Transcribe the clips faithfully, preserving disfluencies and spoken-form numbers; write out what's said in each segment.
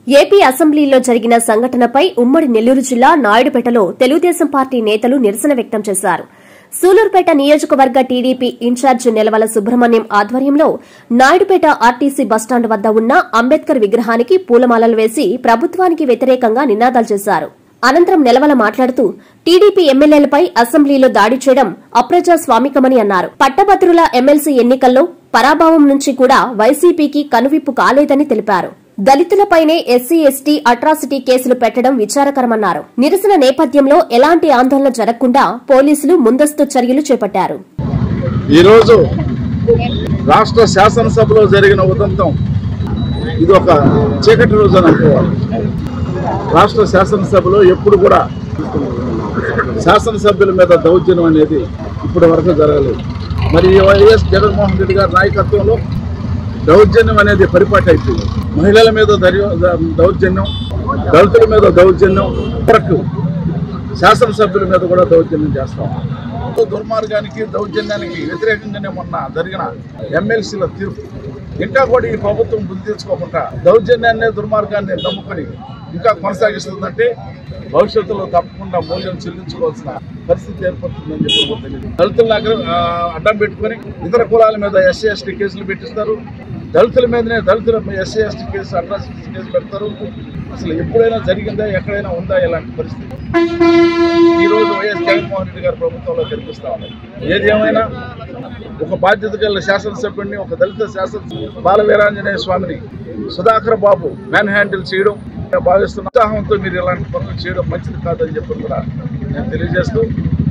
AP అసెంబ్లీలో జరిగిన సంఘటనపై ఉమ్మడి నెల్లూరు జిల్లా నాయుడుపేటలో తెలుగుదేశం పార్టీ నేతలు నిరసన వ్యక్తం చేశారు. సూలూరుపేట నియోజకవర్గ టీడీపీ ఇన్ఛార్జ్ నెలవల సుబ్రహ్మణ్యం ఆధ్వర్యంలో నాయుడుపేట ఆర్టీసీ బస్టాండ్ వద్ద ఉన్న అంబేద్కర్ విగ్రహానికి పూలమాలలు వేసి ప్రభుత్వానికి వ్యతిరేకంగా నినాదాలు చేశారు. అనంతరం నెలవల మాట్లాడుతూ టీడీపీ ఎమ్మెల్యేలపై అసెంబ్లీలో దాడి చేయడం అప్రజాస్వామికమని అన్నారు. పట్టభద్రుల ఎమ్మెల్సీ ఎన్నికల్లో పరాభవం నుంచి కూడా వైసీపీకి కనువిప్పు కాలేదని తెలిపారు. దళితులపైనే ఎస్సీ ఎస్టీ అట్రాసిటీ కేసులు పెట్టడం విచారకరమన్నారు. నిరసన నేపథ్యంలో ఎలాంటి ఆందోళన జరగకుండా పోలీసులు ముందస్తు చర్యలు చేపట్టారు. ఈరోజు రాష్ట్ర శాసనసభలో జరిగిన ఉదంతం ఇది ఒక చీకటి రోజు అని అనుకోవాలి. రాష్ట్ర శాసనసభలో ఎప్పుడు కూడా శాసనసభ్యుల మీద దౌర్జన్యం అనేది ఇప్పటి వరకు జరగలేదు. మరి వైఎస్ జగన్మోహన్ రెడ్డి గారి నాయకత్వంలో దౌర్జన్యం అనేది పరిపాటి అయిపోయింది. మహిళల మీద దౌర్జన్యం, దళితుల మీద దౌర్జన్యం, వరకు శాసనసభ్యుల మీద కూడా దౌర్జన్యం చేస్తాం. దుర్మార్గానికి దౌర్జన్యానికి వ్యతిరేకంగానే మొన్న జరిగిన ఎమ్మెల్సీల తీర్పు ఇంకా కూడా ఈ ప్రభుత్వం బుద్ధి తెచ్చుకోకుండా దౌర్జన్యాన్ని దుర్మార్గాన్ని నమ్ముకొని ఇంకా కొనసాగిస్తుందంటే భవిష్యత్తులో తప్పకుండా మూల్యం చెల్లించుకోవాల్సిన పరిస్థితి ఏర్పడుతుందని చెప్పి తెలియదు. దళితుల అడ్డం పెట్టుకొని ఇతర కులాల మీద ఎస్సీ ఎస్టీ కేసులు పెట్టిస్తారు. దళితుల మీదనే దళితుల SC ST case atrocity case పెడతారు. అసలు ఎప్పుడైనా జరిగిందా, ఎక్కడైనా ఉందా ఇలాంటి పరిస్థితి? ఈరోజు వైఎస్ జగన్మోహన్ రెడ్డి గారి ప్రభుత్వంలో కనిపిస్తా ఉన్నాయి. ఏది ఏమైనా ఒక బాధ్యత గల శాసనసభ్యుడిని, ఒక దళిత శాసన బాలవీరాంజనేయ స్వామిని సుధాకర్ బాబు మ్యాన్ హ్యాండిల్ చేయడం భావిస్తున్న ఉత్సాహంతో మీరు ఇలాంటి పనులు చేయడం మంచిది కాదని చెప్పి కూడా నేను తెలియజేస్తూ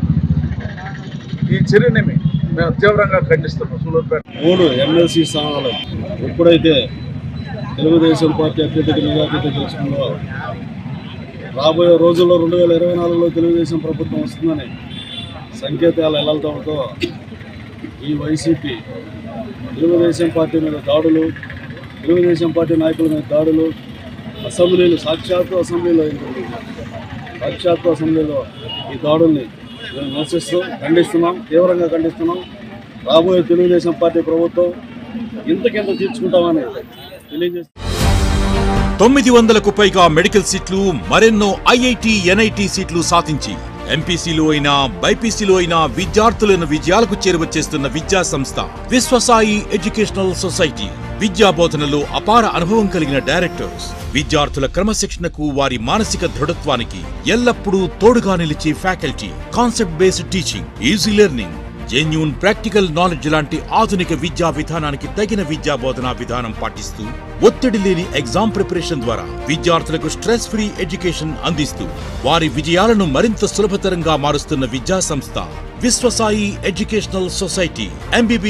ఈ చర్యని మేము తీవ్రంగా ఖండిస్తున్నాం. సూలూరుపేట మూడు ఎమ్మెల్సీ స్థానాలు ఎప్పుడైతే తెలుగుదేశం పార్టీ అత్యధిక మెజార్టీతో గెలుచుకుందో రాబోయే రోజుల్లో రెండు వేల ఇరవై నాలుగులో తెలుగుదేశం ప్రభుత్వం వస్తుందని సంకేతాలు ఎల్లడంతో ఈ వైసీపీ తెలుగుదేశం పార్టీ మీద దాడులు, తెలుగుదేశం పార్టీ నాయకుల మీద దాడులు, అసెంబ్లీలు సాక్షాత్తు అసెంబ్లీలో సాక్షాత్తు అసెంబ్లీలో ఈ దాడుల్ని మేము నిరసిస్తూ ఖండిస్తున్నాం, తీవ్రంగా ఖండిస్తున్నాం. రాబోయే తెలుగుదేశం పార్టీ ప్రభుత్వం ఇంతకింత తీర్చుకుంటామని తెలియజేస్తున్నాం. తొమ్మిది వందలకు పైగా మెడికల్ సీట్లు, మరెన్నో ఐఐటి ఎన్ఐటి సీట్లు సాధించి ఎంపీసీలో అయినా బైపీసీలో అయినా విద్యార్థులను విజయాలకు చేరువచేస్తున్న విద్యా సంస్థ విశ్వసాయి ఎడ్యుకేషనల్ సొసైటీ. విద్యా బోధనలో అపార అనుభవం కలిగిన డైరెక్టర్స్ విద్యార్థుల క్రమశిక్షణకు, వారి మానసిక దృఢత్వానికి ఎల్లప్పుడూ తోడుగా నిలిచే faculty, concept based teaching, easy learning, genuine practical knowledge లాంటి ఆధునిక విద్యా విధానానికి తగిన విద్యా బోధనా విధానం పాటిస్తూ ఒత్తిడి లేని ఎగ్జామ్ ప్రిపరేషన్ ద్వారా విద్యార్థులకు స్ట్రెస్ ఫ్రీ ఎడ్యుకేషన్ అందిస్తూ వారి విజయాలను మరింత సులభతరంగా మారుస్తున్న విద్యా సంస్థ విశ్వసాయి ఎడ్యుకేషనల్ సొసైటీ. ఎంబీబీ